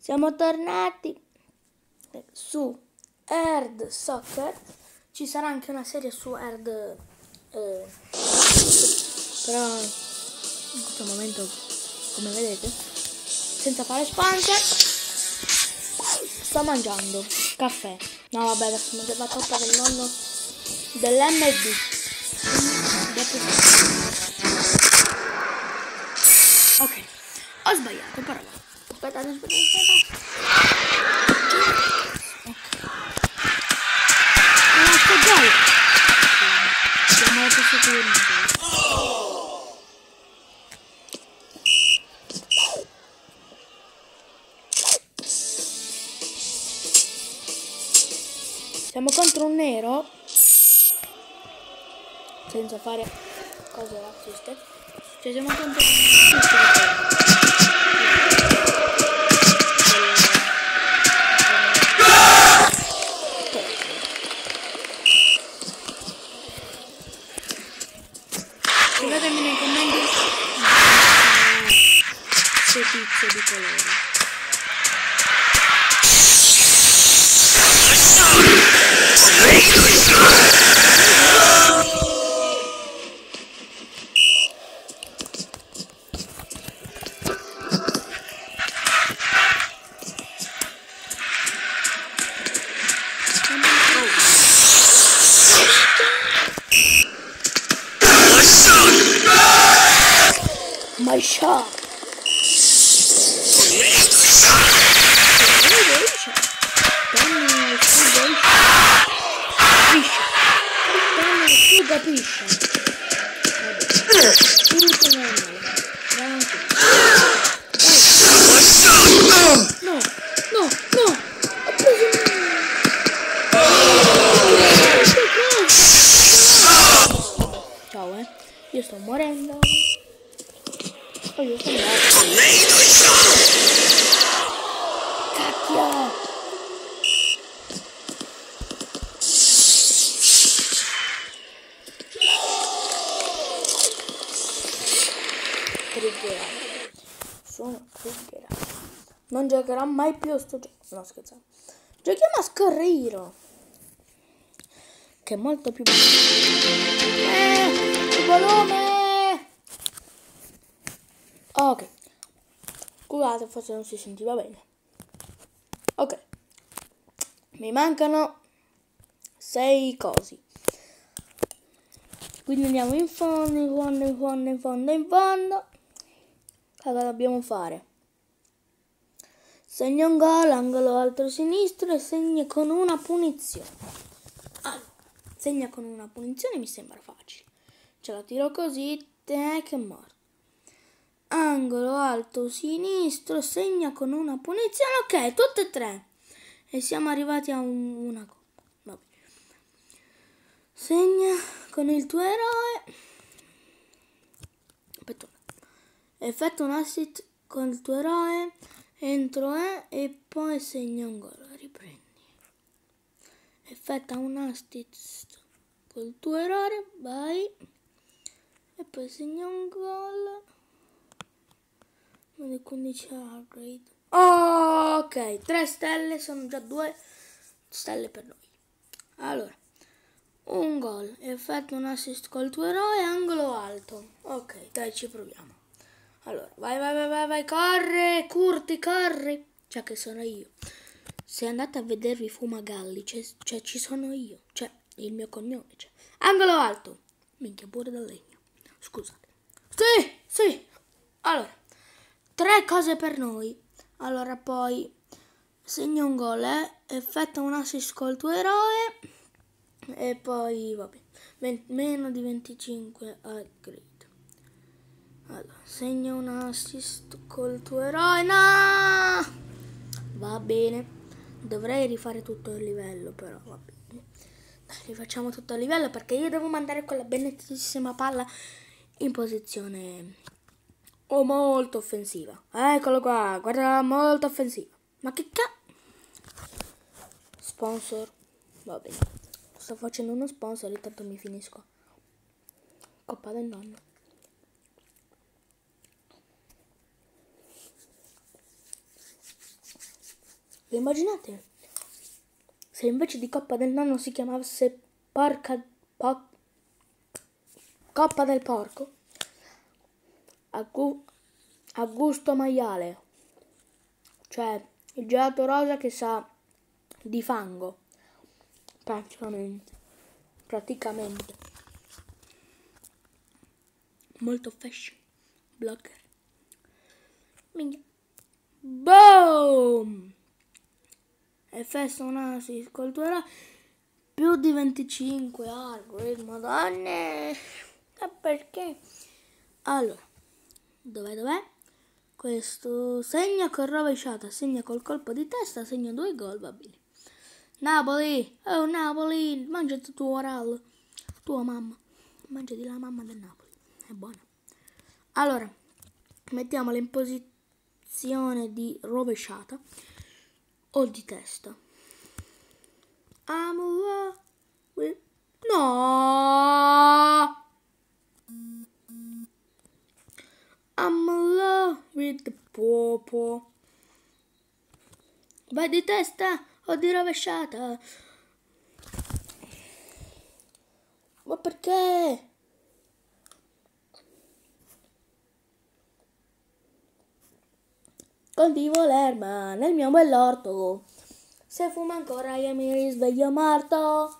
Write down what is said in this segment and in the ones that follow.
Siamo tornati su Earth Soccer. Ci sarà anche una serie su Earth, però in questo momento, come vedete, senza fare sponsor, sto mangiando caffè. No vabbè, adesso mi mangiare la coppa del nonno dell'MD. Ok, ho sbagliato, però aspettate. Ok. Gol! Abbiamo la possibilità. Siamo contro un nero, senza fare cose razziste. Cioè siamo contro un nero. Scrivetemi nei commenti se tizio di colore. My shot. Ciao, io sto morendo. Oh, io sto morendo. Cacchio! Triggerato. Sono triggerato. Non giocherò mai più a sto gioco. No, scherzavo. Giochiamo a Scorriro, che è molto più bello. Il volume! Ok. Scusate, forse non si sentiva bene. Ok. Mi mancano 6 cosi. Quindi andiamo in fondo, in fondo. Cosa dobbiamo fare? Segna un gol, angolo alto sinistro e segna con una punizione. Allora, segna con una punizione mi sembra facile. Ce la tiro così, che è morto. Angolo alto sinistro, segna con una punizione. Ok, tutte e 3. E siamo arrivati a una coppa. Vabbè. Segna con il tuo eroe. Aspetta. Effettua un assist con il tuo eroe. Entro e poi segna un gol. Riprendi. Effettua un assist col tuo eroe. Vai. E poi segna un gol. 15 upgrade. Oh, ok, 3 stelle, sono già 2 stelle per noi. Allora, un gol, effettua un assist col tuo eroe, angolo alto. Ok, dai, ci proviamo. Allora, vai, corre, Curti, corri. Cioè che sono io. Se andate a vedervi Fumagalli, cioè ci sono io. Cioè, il mio cognome, cioè. Angolo alto. Minchia, pure da legno. Scusate. Sì. Allora. 3 cose per noi. Allora poi segna un gol, effettua un assist col tuo eroe e poi vabbè, meno di 25 upgrade. Allora, segna un assist col tuo eroe. No! Va bene. Dovrei rifare tutto il livello, però va bene. Dai, rifacciamo tutto il livello perché io devo mandare quella benedettissima palla in posizione molto offensiva. Eccolo qua, guarda, molto offensiva. Ma che sponsor. Va bene. Sto facendo uno sponsor, intanto mi finisco. Coppa del nonno. Vi immaginate? Se invece di Coppa del Nonno si chiamasse Coppa del Porco? A gusto maiale. Cioè, il gelato rosa che sa di fango. Praticamente. Molto fashion. Blogger. Minchia. Boom! E festa un'asi scolturale più di 25 algoritmo, madonne. E perché? Allora, dov'è? Questo segna con rovesciata, segna col colpo di testa, segna 2 gol, va bene. Napoli, oh Napoli, mangiati tuo Oral, tua mamma, mangiati la mamma del Napoli, è buona. Allora, mettiamola in posizione di rovesciata o di testa. No! I'm in love with the popo. Vai di testa o di rovesciata? Ma perché? Coltivo l'erba nel mio bell'orto. Se fuma ancora io mi risveglio morto.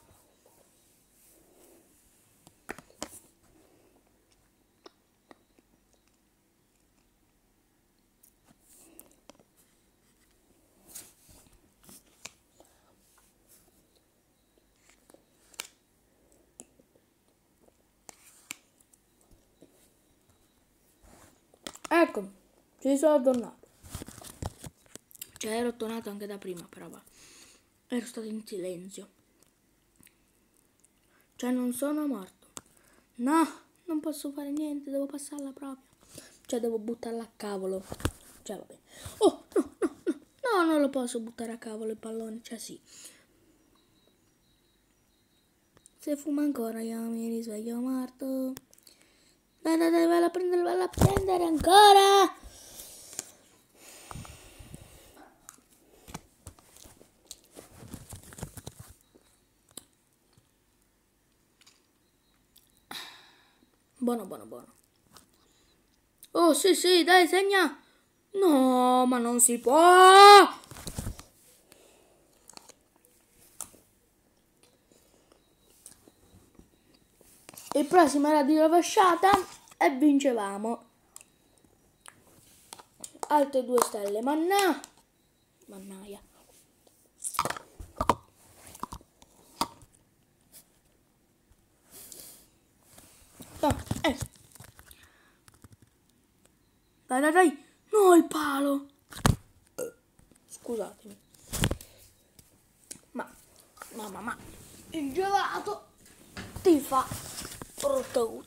Ecco, ci sono tornato. Cioè ero tornato anche da prima, però va. Ero stato in silenzio. Cioè non sono morto. No, non posso fare niente, devo passarla proprio. Cioè devo buttarla a cavolo. Cioè vabbè. Oh, no, non lo posso buttare a cavolo il pallone, cioè sì. Se fuma ancora io mi risveglio morto. Dai, vai a prendere ancora. Buono. Oh, sì, dai, segna. No, ma non si può. Il prossimo era di rovesciata e vincevamo. Altre 2 stelle, mannaia. No, Dai. No, il palo. Scusatemi. Ma il gelato ti fa brutto.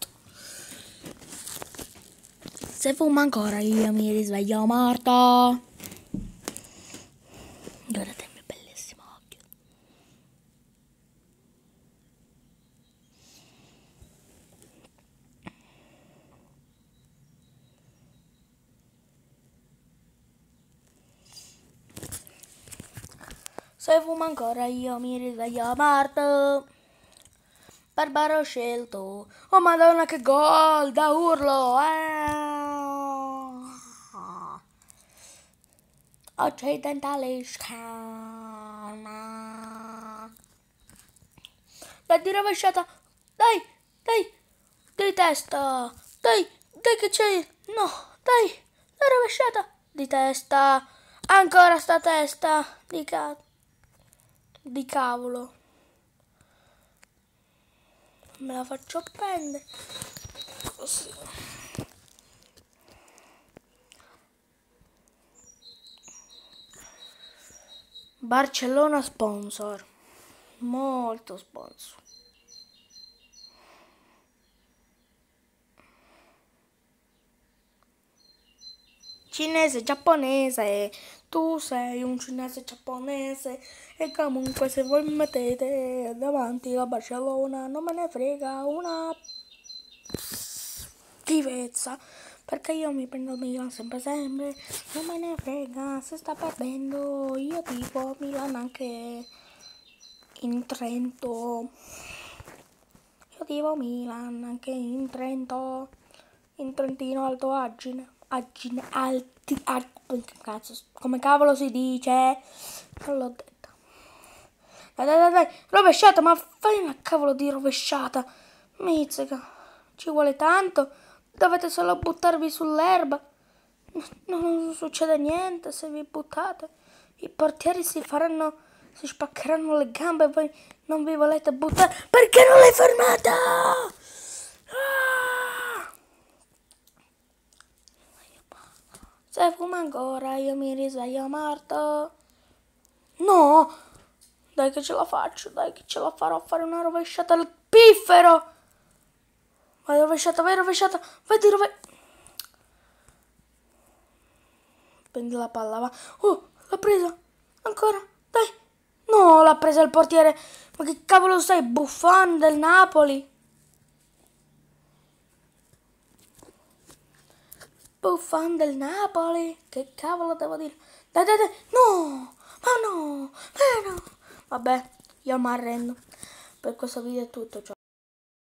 Se fuma ancora io mi risveglio morto. Guardate il mio bellissimo occhio. Se fuma ancora io mi risveglio morto. Barbaro scelto. Oh madonna che gol da urlo. Occidentaliscana. Dai di rovesciata. Dai. Di testa. Dai che c'è. No, dai. La rovesciata. Di testa. Ancora sta testa. Di cavolo. Me la faccio prendere. Così. Barcellona sponsor. Molto sponsor. Cinese, giapponese, tu sei un cinese giapponese e comunque se voi mi mettete davanti a Barcellona non me ne frega una schifezza perché io mi prendo il Milan sempre, non me ne frega se sta perdendo, io tipo Milan anche in Trento, io tipo Milan anche in Trento, in Trentino Alto cazzo, come cavolo si dice? Non l'ho detto. Dai, rovesciata, ma fai una cavolo di rovesciata, mizzica, ci vuole tanto, dovete solo buttarvi sull'erba, non succede niente se vi buttate, i portieri si spaccheranno le gambe e voi non vi volete buttare, perché non l'hai fermata? Ah! Se fuma ancora io mi risveglio morto. No, dai che ce la faccio, dai che ce la farò a fare una rovesciata al piffero. Vai rovesciata, vedi prendi la palla, va. Oh, l'ha presa, ancora, dai. No, l'ha presa il portiere. Ma che cavolo sei, Buffon del Napoli? Buffon del Napoli? Che cavolo devo dire? Dai, no, ma no. Vabbè, io mi arrendo. Per questo video è tutto, ciao.